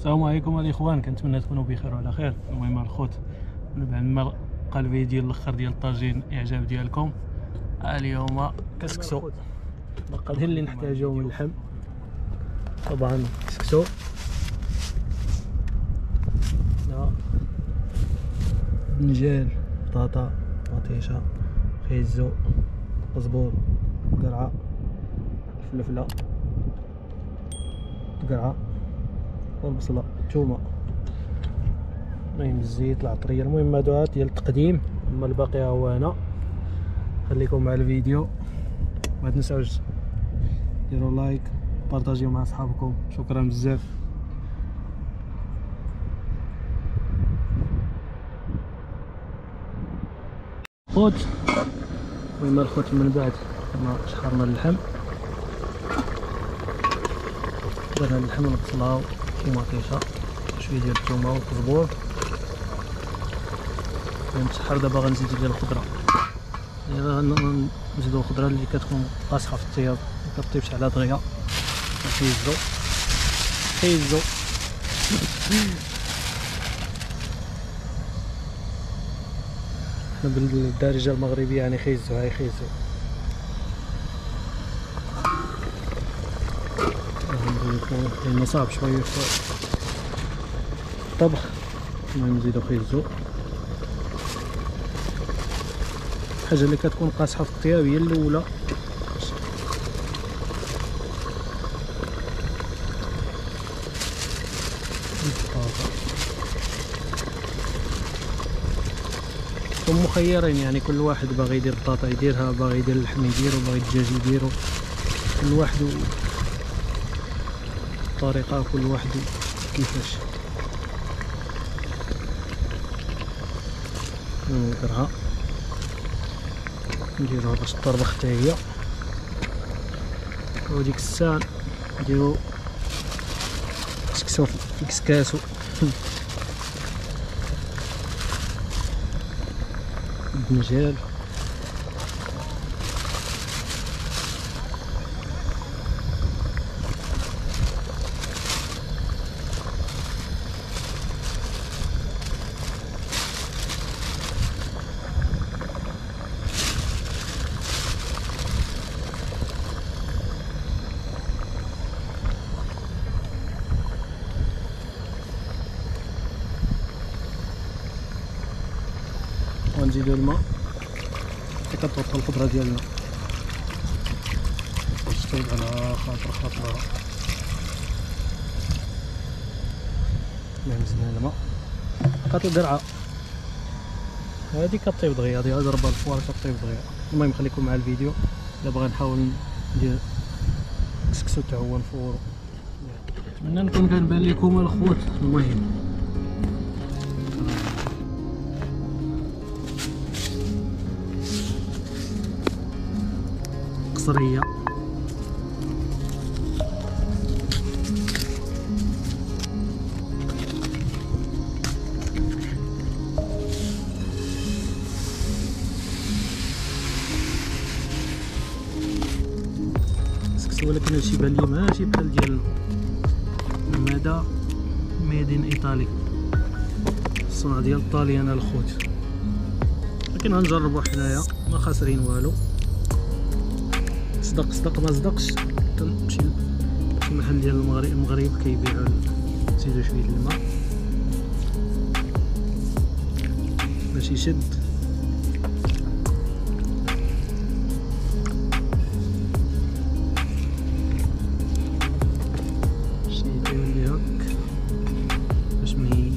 السلام عليكم الاخوان، كنتمنى تكونوا بخير وعلى خير. المهم الخوت بعد ما لقى الفيديو ديال الاخر ديال الطاجين اعجاب ديالكم، اليوم كسكسو المقادير اللي نحتاجو من اللحم. طبعا كسكسو بنجان بطاطا مطيشه خيزو قزبور قرعه الفلفله قرعه والبصله الثومه، المهم الزيت العطريه. المهم هادو ديال التقديم، اما الباقي هو انا. خليكم مع الفيديو، ما تنساوش ديروا لايك بارطاجيو مع صحابكم. شكرا بزاف. خوت المهم الخوت من بعد ما شحرنا اللحم، درنا اللحم والبصله ومطيشه شويه ديال الثومه والقزبور. نتشحر دابا غنزيدو ديال الخضره، نزيدو الخضره اللي كتكون قاصحه في الطياب، ما كطيبش على دغيا. خيزو حنا بالدارجه المغربيه يعني خيزو. هاي خيزو لأنه صعب شويه في الطبخ. المهم نزيدو خيزو. الحاجه اللي كتكون قاصحه في الطياب هي الاولى. هم مخيرين يعني، كل واحد باغي يدير بطاطا يديرها، باغي يدير اللحم يديرو، باغي الدجاج يديرو، كل واحد الطريقه، كل واحد كيفاش. نقرها نديروها باش تطربخ حتى هي، وديك الساعه نديرو كسكسو في كسكاسو. البنجال ونزيدو الماء حتى كتغطى الخضره ديالنا باش تطيب على خاطرها. نزلنا الماء، بقات القرعه هادي كطيب دغيا، هادي ضربه الفوار كطيب دغيا. المهم خليكم مع الفيديو. دابا غنحاول ندير كسكسو حتى هو نفورو. نتمنى نكون كنبان لكم الخوت. المهم قصريه كسكسو، ولكن هادشي يبان لي ماشي بحال ديالنا. هذا ميدين ايطالي، الصنع ديال الطاليان الخوت، لكن غنجربو حنايا ما خاسرين والو. صدق ما صدقش كنمشي لشي محل ديال المغرب كيبيعو، نزيدو شويه الماء باش يشد. شي يولي هاك باش مي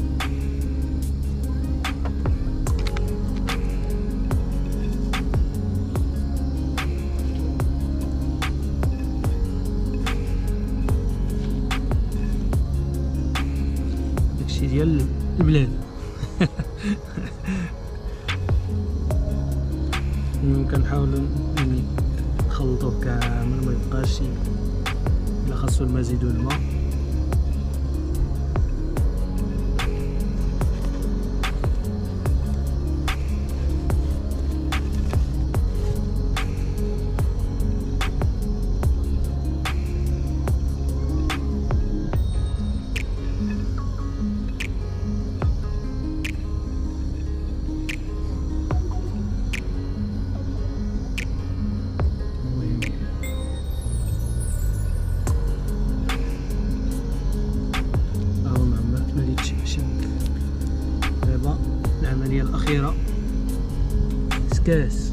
ديال البلاد. كنحاولوا نخلطوه كامل، ما يبقاش الا خاصو الماء زيدوا الماء. كاس.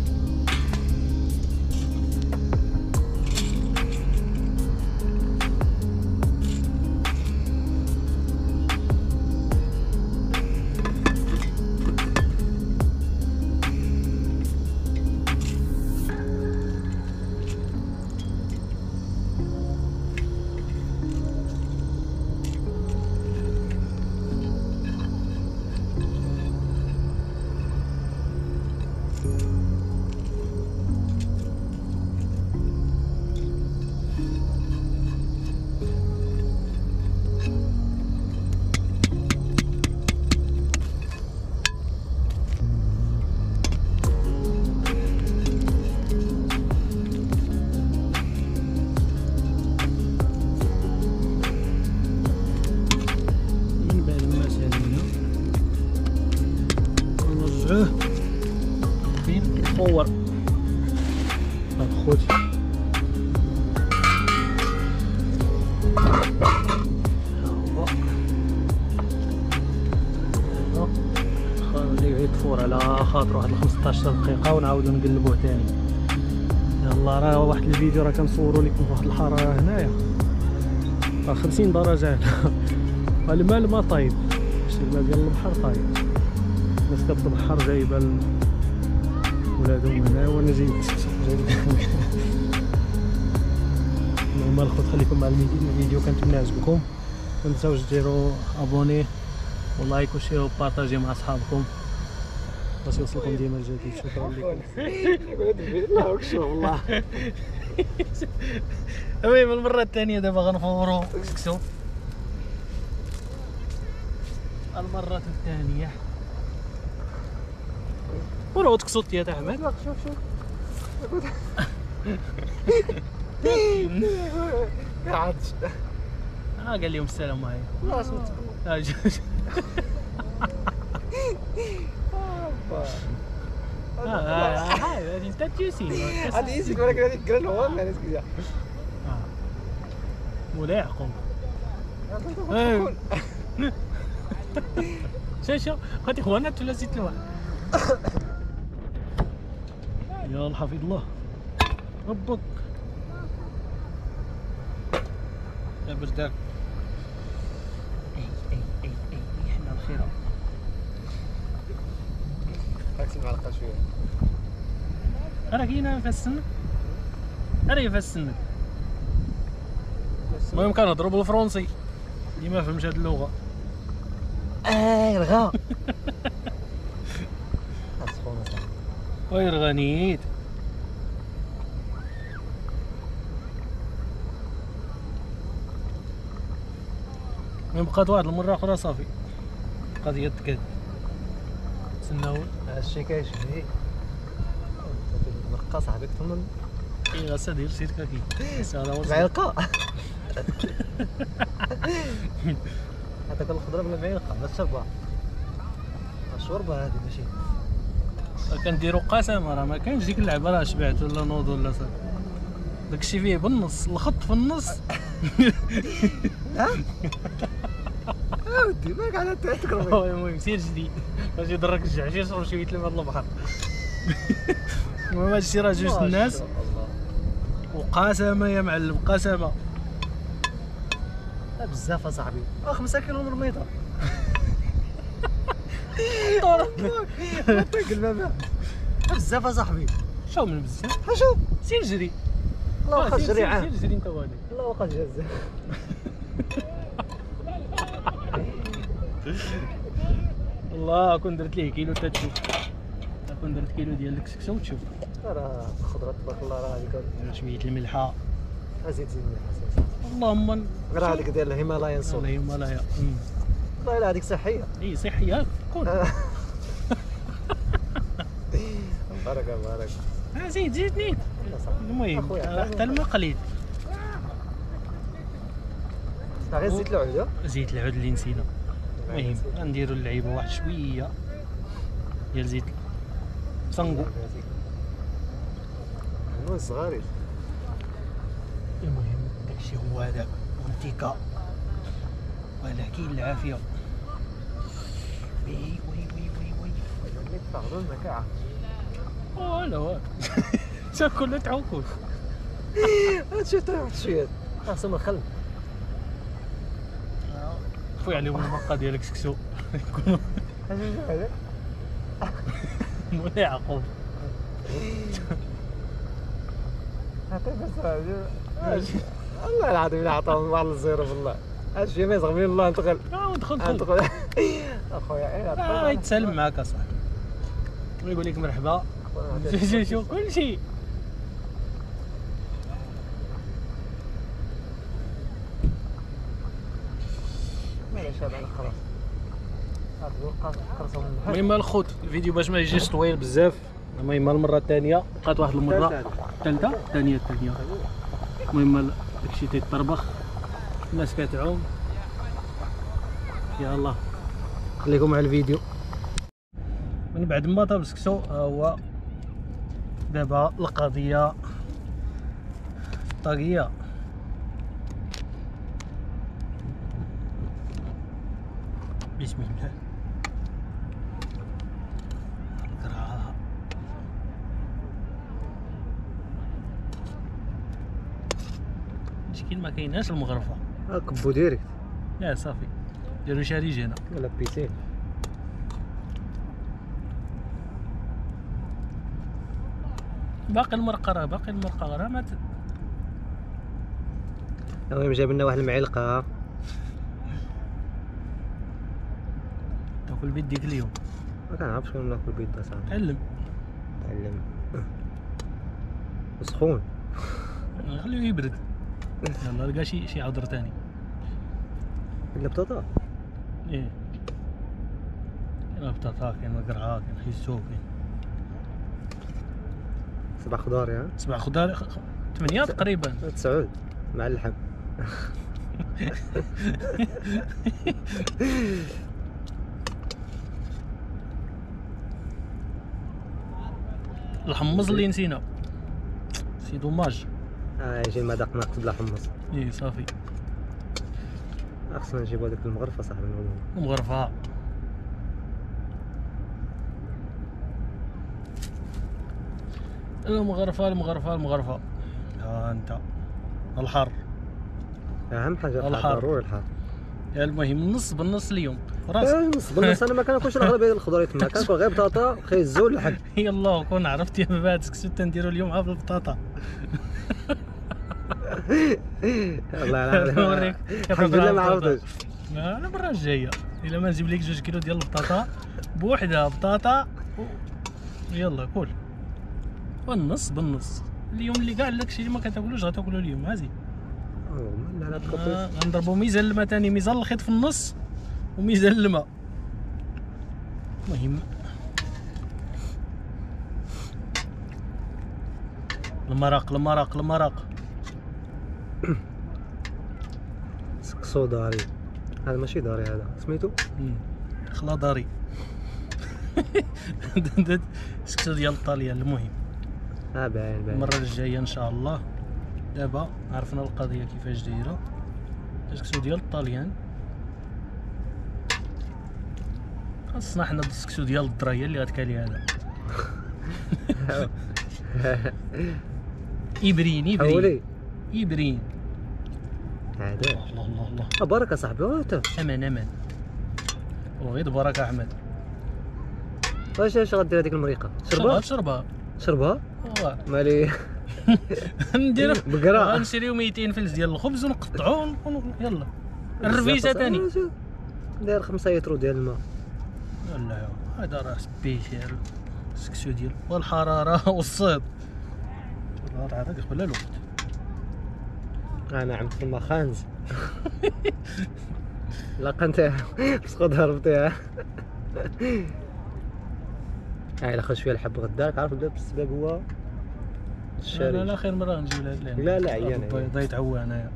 فين يتصور هاد خوتي. خليه يطفور على خاطر واحد 15 دقيقة ونعاودو نقلبوه تاني. يلا راه واحد الفيديو راه كنصورو لكم في واحد الحرارة هنايا راه 50 درجة هنا. الماء طايب، شتي الماء ديال البحر طايب، الناس كتبحر جايبه ولادهم هنا وانا جايب المهم الخوت خليكم مع الفيديو. كنتمنى عجبكم، متنساوش ديروا ابوني ولايك وشيروا وبارطاجيو مع صحابكم باش يوصلكم ديما الجديد. شكرا لكم. لا وكشوف والله. المهم المره الثانيه دابا غنفوروا كسكسو المره الثانيه. ولو تكسوت يا احمد. شوف قاعد قال لهم السلام عليكم. لا صوت هذه انت تجيسي هذه يسك ولكن هذيك كرن هو انا نسكيا ملاحقهم. شو هاتي اخوانا ولا زيت الواحد. يا حفظ الله ربك يا برداك. اي احنا الخير. اكسي معلقه شويه راه كاينه في السن، راه في السن. المهم كنهضروا بالفرنسي اللي ما فهمش هاد اللغه. رغا وي رغانيت. من بقات واحد المره اخرى صافي القضيه تكاد. تسناو هادشي كيشفي نقا صاحبي تفنن. اي غاسا دير شي كاكي هذا هو معلقه. هذاك الخضره بلا معلقه بس شربه الشوربه هذه ماشي. كنديرو قسمه راه ما كاينش ديك اللعبه راه شبعت ولا نوض ولا صافي. داكشي فيه بالنص الخط في النص. ودي مالك على تكرم. المهم سير جديد باش يضرك الجعجير وشي يتلم هذا البحر. المهم هادشي راه جوج الناس وقسمه يا معلم قسمه بزاف اصاحبي. 5 كيلو من الميطه. طيق الماء بزاف اصاحبي. شو من بزاف؟ شوف سير جري. الله واخا جري عام. سير جري انت وهادي. الله واخا جازه. الله كون درت ليه كيلو تتشوف. كون درت كيلو ديال الكسكسو وتشوف. راه الخضره تبارك الله راه هذيك شويه الملحه. زيد الملحه اللهم راه هذيك ديال الهيمالايا نصوص. الهيمالايا والله لا هذيك صحيه. اي صحيه كون. بركه بركه. زيد نيت. المهم حتى الماء قليل. غير زيت العود. زيت العود اللي نسينا. المهم غنديرو اللعيبه واحد شويه ديال زيت صنقو هو صغاري. المهم داكشي هو هذا مونتيكا ولكن العافيه. وي وي وي وي وي اللي تفاقدوا المكاعه. والو تاكل تعوكل. هادشي طيب شويه خاصهم الخل. خويا عليهم المقا ديالك سكسو يكونوا مولاي يعقوب. والله العظيم الا عطاهم واحد الزيرو بالله. هادشي ما يزغم الله ندخل ندخل اخويا. يتسلم معاك اصاحبي ويقول لك مرحبا. شوف كلشي. معليش هذا خلاص. المهم الخوت الفيديو باش ما يجيش طويل بزاف. المهم المره الثانيه بقات واحد المره الثالثه الثانيه. المهم داكشي تيطربخ الناس كتعوم. يلا خليكم مع الفيديو. من بعد ما طاب السكسو ها هو دابا القضيه الطاقيه. بسم الله. المشكل ما كايناش المغرفه. كبو ديريكت. لا صافي ديروا شاريج هنا ولا بيسين. باقي المرقه راه ما المهم جاب لنا واحد المعلقه. تاكل بيديك اليوم. ما كنعرفش شنو ناكل بيض صاحبي. تعلم سخون. خليه يبرد. يلا لقى شي عذر ثاني. الا بطاطا. ايه كاين البطاطا كاين القرعه كاين الحيسو كاين 7 خضار يا 7 خضار 8 تقريبا 9 مع اللحم. الحمص اللي نسينا سي دوماج. يجي المذاق ناقص بلا حمص. ايه صافي خصنا نجيبو هذيك المغرفه صاحبي. المغرفه المغرفه. ها انت الحر اهم حاجه الحر. ضروري الحر. المهم نص بالنص اليوم راسك. نص بالنص. انا ما كناكلش الاغلبيه ديال الخضر تما كناكل غير بطاطا خيزو اللحم. يلا كون عرفتي بعد سكسو تنديرو اليوم عا بالبطاطا. والله العظيم نوريك الحمد لله ما عرفتش. انا المره الجايه الا ما نجيب لك 2 كيلو ديال البطاطا بوحدها بطاطا يلا كل والنص بالنص. اليوم اللي كاع داكشي اللي ما كتاكلوش غتاكلو اليوم عزيز. لا لا غنضربو ميزان الماء ثاني. ميزان الخيط في النص وميزان الماء. المهم المرق سكسو داري. هذا ماشي داري هذا سميتو خلاضاري. سكسو ديال الطاليان. المهم باين المره الجايه ان شاء الله. دابا عرفنا القضيه كيفاش دايره. السكسو ديال الطاليان خاصنا حنا السكسو ديال الدرايه اللي غتكالي هذا. يبرين هذا. الله بركه صاحبي. امان وغير بركه احمد. واش غدير هذيك المريقه؟ شربها مالي. نديرو بقرا غنشريو 200 فلس ديال الخبز ونقطعوه يلا الرفيسه ثاني. داير 5 لتر ديال الماء. لا هذا راه سبيسيال السكسو ديال والحراره والصيد. والله عاد يقبل الوقت. انا عملت في الماء خانز. لقنتها مسقط هربتيها. الا خرج فيها الحب غداك عارف السبب هو الشاري. لا خير مره نجيو لهاد لا عيان بغا يتعوى انايا.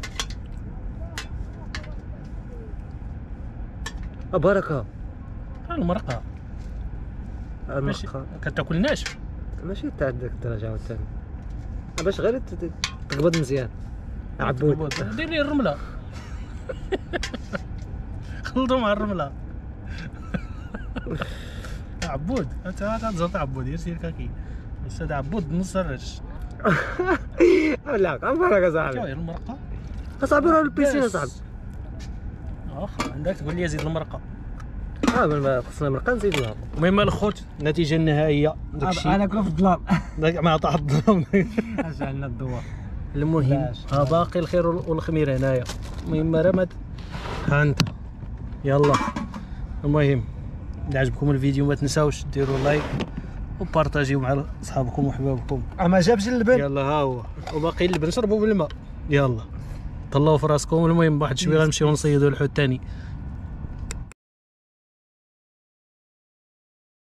بركه المرقه ماشي كتاكل ناشف. ماشي تاع ديك الدرجه عاوتاني باش غير تقبض مزيان. عبود دير لي الرمله. خلطو مع الرمله. عبود انت غنزلط عبود يا سير كاكي استاذ عبود نص الرش لا كم فرق صاحبي شويه المرقه صاحبي راه البيسين صاحبي واخا عندك تقول لي زيد المرقه من خصنا مرقه نزيد لها المهم الخوت النتيجه النهائيه داكشي انا كنا في الظلام داك ما عطى الظلام اش عندنا الضوء المهم ها باقي الخير والخمير هنايا المهم رمد ها انت يلا المهم اذا عجبكم الفيديو ما تنساوش ديروا لايك وبارطاجيو مع صحابكم وحبابكم ما جابش اللبن يلا ها هو وباقي اللبن شربوا بالماء يلا طلعوا في راسكم المهم بواحد شويه غنمشيو نصيدوا الحوت الثاني